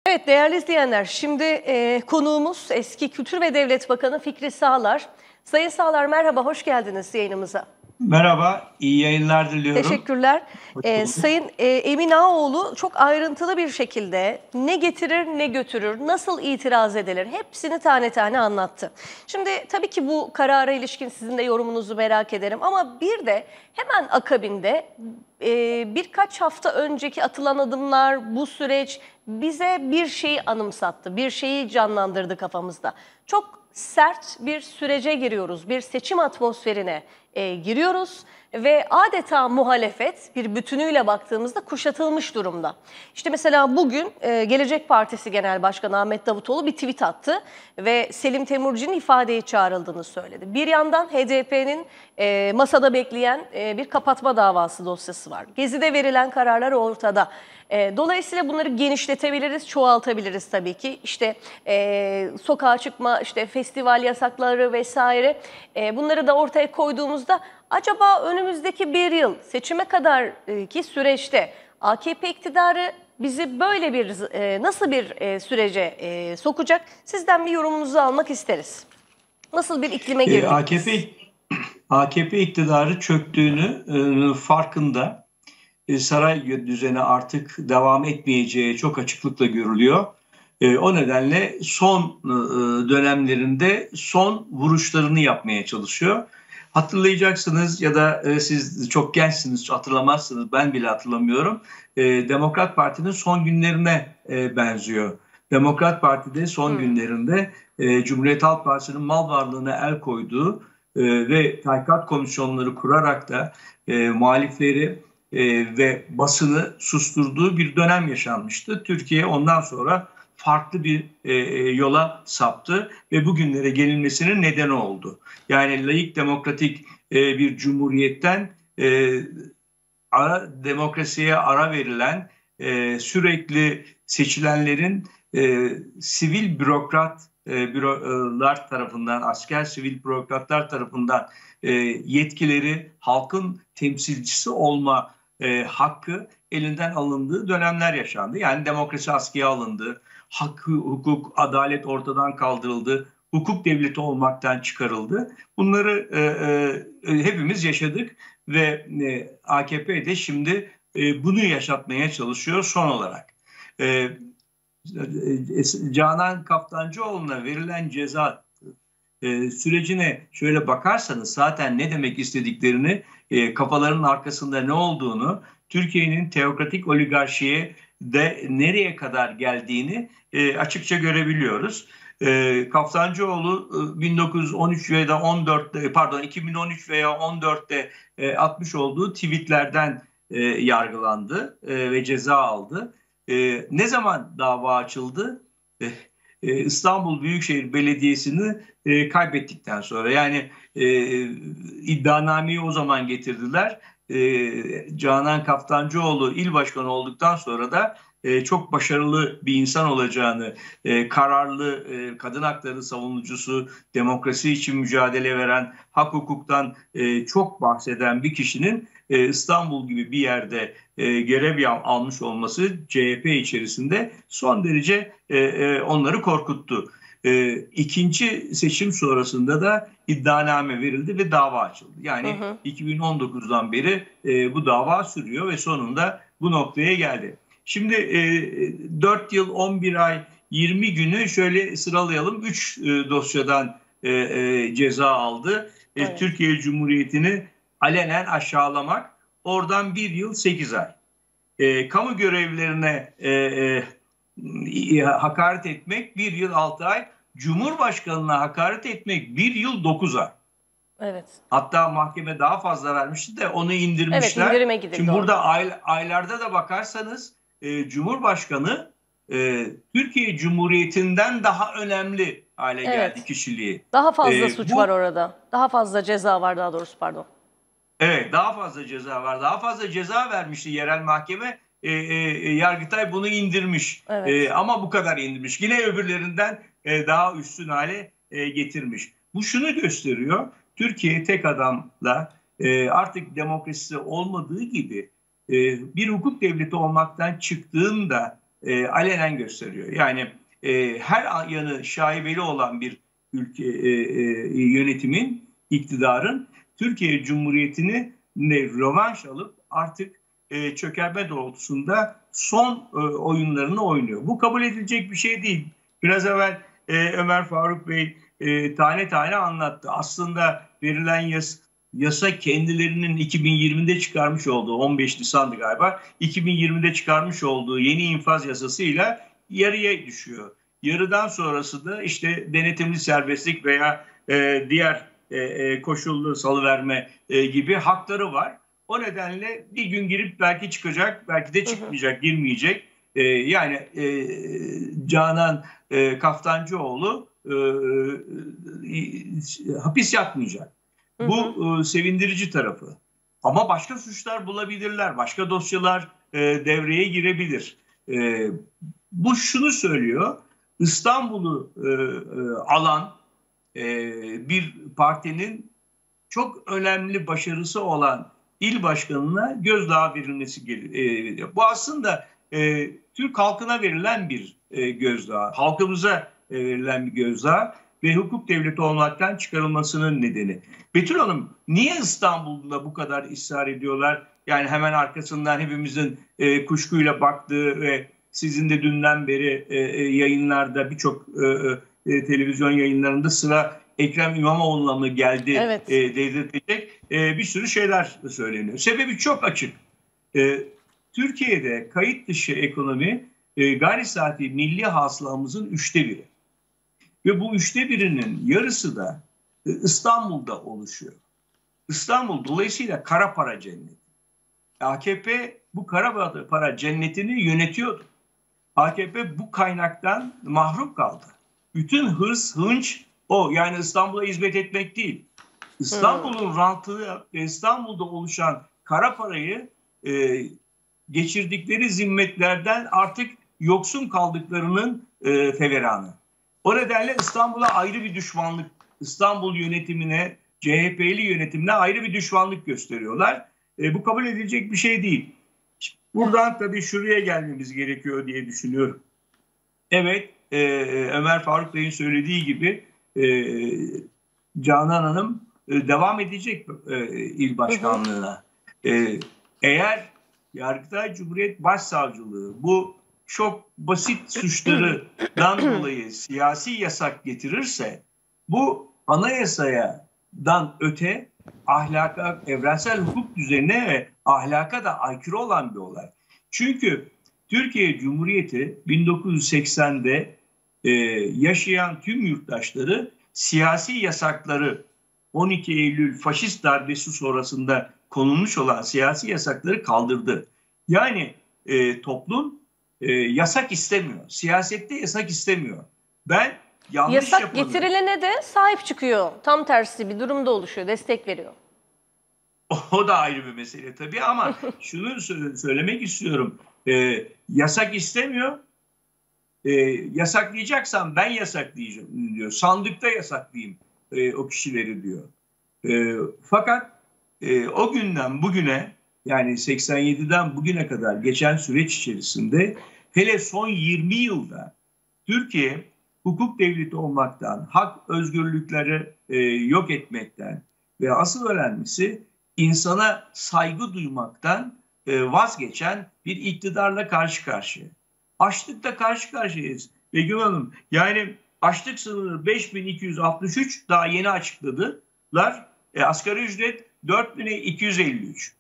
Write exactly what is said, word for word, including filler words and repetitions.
Evet değerli izleyenler, şimdi e, konuğumuz eski Kültür ve Devlet Bakanı Fikri Sağlar. Sayın Sağlar merhaba, hoş geldiniz yayınımıza. Merhaba, iyi yayınlar diliyorum. Teşekkürler. Ee, Sayın e, Emin Ağaoğlu çok ayrıntılı bir şekilde ne getirir ne götürür, nasıl itiraz edilir hepsini tane tane anlattı. Şimdi tabii ki bu karara ilişkin sizin de yorumunuzu merak ederim ama bir de hemen akabinde e, birkaç hafta önceki atılan adımlar, bu süreç bize bir şeyi anımsattı, bir şeyi canlandırdı kafamızda. Çok sert bir sürece giriyoruz, bir seçim atmosferine e, giriyoruz ve adeta muhalefet bir bütünüyle baktığımızda kuşatılmış durumda. İşte mesela bugün e, Gelecek Partisi Genel Başkanı Ahmet Davutoğlu bir tweet attı ve Selim Temurci'nin ifadeye çağrıldığını söyledi. Bir yandan H D P'nin e, masada bekleyen e, bir kapatma davası dosyası var. Gezi'de verilen kararlar ortada. E, dolayısıyla bunları genişletebiliriz, çoğaltabiliriz tabii ki. İşte e, sokağa çıkma, işte festival yasakları vesaire e, bunları da ortaya koyduğumuzda acaba önümüzdeki bir yıl seçime kadarki süreçte A K P iktidarı bizi böyle bir e, nasıl bir e, sürece e, sokacak? Sizden bir yorumunuzu almak isteriz. Nasıl bir iklime girdik? E, A K P A K P iktidarı çöktüğünü e, farkında. E, saray düzeni artık devam etmeyeceği çok açıklıkla görülüyor. E, o nedenle son e, dönemlerinde son vuruşlarını yapmaya çalışıyor. Hatırlayacaksınız ya da e, siz çok gençsiniz, hatırlamazsınız, ben bile hatırlamıyorum. E, Demokrat Parti'nin son günlerine e, benziyor. Demokrat Parti'de son hmm. günlerinde e, Cumhuriyet Halk Partisi'nin mal varlığına el koyduğu e, ve tahkikat komisyonları kurarak da e, muhalifleri e, ve basını susturduğu bir dönem yaşanmıştı. Türkiye ondan sonra farklı bir e, yola saptı ve bugünlere gelinmesinin nedeni oldu. Yani laik demokratik e, bir cumhuriyetten e, ara, demokrasiye ara verilen e, sürekli seçilenlerin e, sivil bürokrat e, bürolar tarafından, asker sivil bürokratlar tarafından e, yetkileri, halkın temsilcisi olma e, hakkı elinden alındığı dönemler yaşandı. Yani demokrasi askıya alındı. Hakkı, hukuk, adalet ortadan kaldırıldı. Hukuk devleti olmaktan çıkarıldı. Bunları e, e, hepimiz yaşadık ve e, A K P de şimdi e, bunu yaşatmaya çalışıyor son olarak. E, Canan Kaftancıoğlu'na verilen ceza e, sürecine şöyle bakarsanız zaten ne demek istediklerini, e, kafalarının arkasında ne olduğunu, Türkiye'nin teokratik oligarşiye de nereye kadar geldiğini e, açıkça görebiliyoruz. E, Kaftancıoğlu e, bin dokuz yüz on üç veya on dörtte pardon iki bin on üç veya on dörtte e, atmış olduğu tweetlerden e, yargılandı e, ve ceza aldı. E, ne zaman dava açıldı? E, e, İstanbul Büyükşehir Belediyesi'ni e, kaybettikten sonra, yani e, iddianameyi o zaman getirdiler. E, Canan Kaftancıoğlu il başkanı olduktan sonra da e, çok başarılı bir insan olacağını, e, kararlı e, kadın hakları savunucusu, demokrasi için mücadele veren, hak hukuktan e, çok bahseden bir kişinin e, İstanbul gibi bir yerde e, görev almış olması C H P içerisinde son derece e, e, onları korkuttu. E, ikinci seçim sonrasında da iddianame verildi ve dava açıldı. Yani hı hı. iki bin on dokuzdan beri e, bu dava sürüyor ve sonunda bu noktaya geldi. Şimdi e, dört yıl on bir ay yirmi günü şöyle sıralayalım. üç e, dosyadan e, e, ceza aldı. Evet. E, Türkiye Cumhuriyeti'ni alenen aşağılamak, oradan bir yıl sekiz ay. E, kamu görevlilerine e, e, hakaret etmek bir yıl altı ay. Cumhurbaşkanına hakaret etmek bir yıl dokuz ay. Evet. Hatta mahkeme daha fazla vermişti de onu indirmişler. Evet, indirime gidildi. Şimdi burada ay, aylarda da bakarsanız e, Cumhurbaşkanı e, Türkiye Cumhuriyeti'nden daha önemli hale evet. geldi kişiliği. Daha fazla e, suç bu, var orada. Daha fazla ceza var daha doğrusu pardon. Evet, daha fazla ceza var. Daha fazla ceza vermişti yerel mahkeme. E, e, Yargıtay bunu indirmiş. Evet. E, ama bu kadar indirmiş. Yine öbürlerinden e, daha üstün hale e, getirmiş. Bu şunu gösteriyor. Türkiye tek adamla e, artık demokrasisi olmadığı gibi e, bir hukuk devleti olmaktan çıktığında e, alenen gösteriyor. Yani e, her yanı şaibeli olan bir ülke e, e, yönetimin, iktidarın Türkiye Cumhuriyeti'ni rövanş alıp artık e, çökerme doğrultusunda son e, oyunlarını oynuyor. Bu kabul edilecek bir şey değil. Biraz evvel e, Ömer Faruk Bey e, tane tane anlattı. Aslında verilen yas, yasa kendilerinin iki bin yirmide çıkarmış olduğu, on beş Nisan'dı galiba, iki bin yirmide çıkarmış olduğu yeni infaz yasasıyla yarıya düşüyor. Yarıdan sonrası da işte denetimli serbestlik veya e, diğer e, e, koşullu salıverme e, gibi hakları var. O nedenle bir gün girip belki çıkacak, belki de çıkmayacak, girmeyecek. E, yani e, Canan e, Kaftancıoğlu e, e, hapis yatmayacak. Hı hı. Bu e, sevindirici tarafı. Ama başka suçlar bulabilirler, başka dosyalar e, devreye girebilir. E, bu şunu söylüyor, İstanbul'u e, e, alan e, bir partinin çok önemli başarısı olan il başkanına gözdağı verilmesi gerekiyor. Bu aslında e, Türk halkına verilen bir e, gözdağı, halkımıza e, verilen bir gözdağı ve hukuk devleti olmaktan çıkarılmasının nedeni. Betül Hanım, niye İstanbul'da bu kadar ısrar ediyorlar? Yani hemen arkasından hepimizin e, kuşkuyla baktığı ve sizin de dünden beri e, yayınlarda birçok e, e, televizyon yayınlarında sıra Ekrem İmamoğlu'na mı geldi evet. e, dedirtecek e, bir sürü şeyler söyleniyor. Sebebi çok açık. E, Türkiye'de kayıt dışı ekonomi e, gayri saati milli hasılamızın üçte biri. Ve bu üçte birinin yarısı da e, İstanbul'da oluşuyor. İstanbul dolayısıyla kara para cenneti. A K P bu kara para cennetini yönetiyordu. A K P bu kaynaktan mahrum kaldı. Bütün hırs, hınç o. Yani İstanbul'a hizmet etmek değil. İstanbul'un hmm. rantı ve İstanbul'da oluşan kara parayı e, geçirdikleri zimmetlerden artık yoksun kaldıklarının e, feveranı. O nedenle İstanbul'a ayrı bir düşmanlık, İstanbul yönetimine, C H P'li yönetimine ayrı bir düşmanlık gösteriyorlar. E, bu kabul edilecek bir şey değil. Buradan tabii şuraya gelmemiz gerekiyor diye düşünüyorum. Evet, e, Ömer Faruk Bey'in söylediği gibi e, Canan Hanım e, devam edecek e, il başkanlığına. E, eğer Yargıtay Cumhuriyet Başsavcılığı bu çok basit suçlardan dolayı siyasi yasak getirirse, bu anayasadan öte ahlaka, evrensel hukuk düzenine ve ahlaka da aykırı olan bir olay. Çünkü Türkiye Cumhuriyeti bin dokuz yüz seksende e, yaşayan tüm yurttaşları siyasi yasakları, on iki Eylül faşist darbesi sonrasında konulmuş olan siyasi yasakları kaldırdı. Yani e, toplum e, yasak istemiyor. Siyasette yasak istemiyor. Ben yanlış yasak yapanı... getirilene de sahip çıkıyor. Tam tersi bir durumda oluşuyor. Destek veriyor. O da ayrı bir mesele tabii ama şunu söylemek istiyorum. E, yasak istemiyor. E, yasaklayacaksam ben yasaklayacağım diyor. Sandıkta yasaklayayım e, o kişileri diyor. E, fakat e, o günden bugüne, yani seksen yediden bugüne kadar geçen süreç içerisinde, hele son yirmi yılda Türkiye hukuk devleti olmaktan, hak özgürlükleri e, yok etmekten ve asıl önemlisi insana saygı duymaktan e, vazgeçen bir iktidarla karşı karşıya. Açlıkla karşı karşıyayız. Begüm Hanım, yani açlık sınırı beş bin iki yüz altmış üç, daha yeni açıkladılar. E, asgari ücret dört bin iki yüz elli üç.